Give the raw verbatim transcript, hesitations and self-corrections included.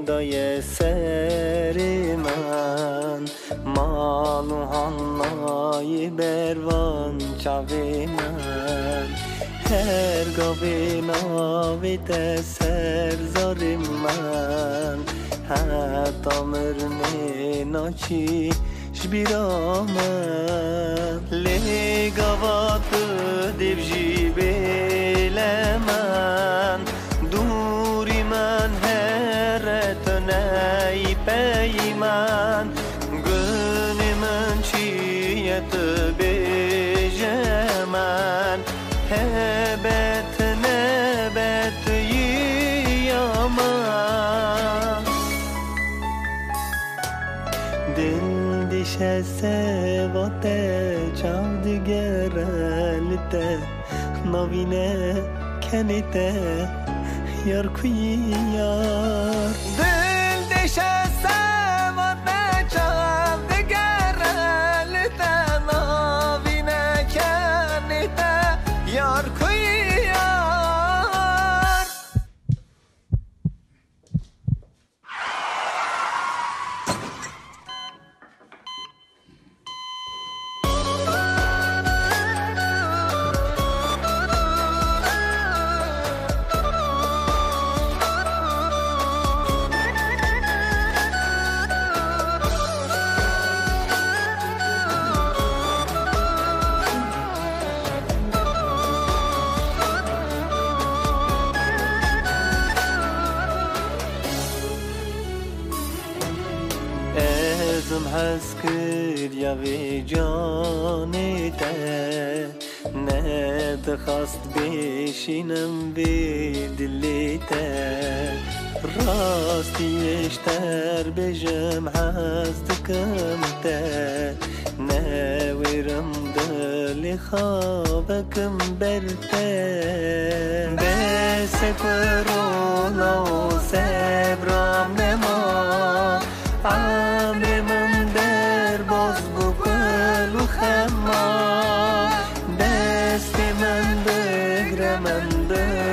دای سر من مانو هنای بروان چاوی من هر گاوی ناوی تسر زاری من حتی مرنی ناچی شبیرامن لی گاوات دیوژی بیل من دوری من هرت نی پی من گنی من چیت بیجه من هبت نبت یامان دل دیشه سواته چاو دیگرالته نوینه کنیته یار کوی یار دل دیشه سواته چاو دیگرالته نوینه کنیته یار کوی یار ازم حس کرد یا وی جانی ته ندخواست بشینم بی دلی ته راستیش تر بجم حس دکم ته نویرم دلی خوابکم برته بس کرونا و سبرام نما عمر من در باز بکل و خما دست من بگره من بگره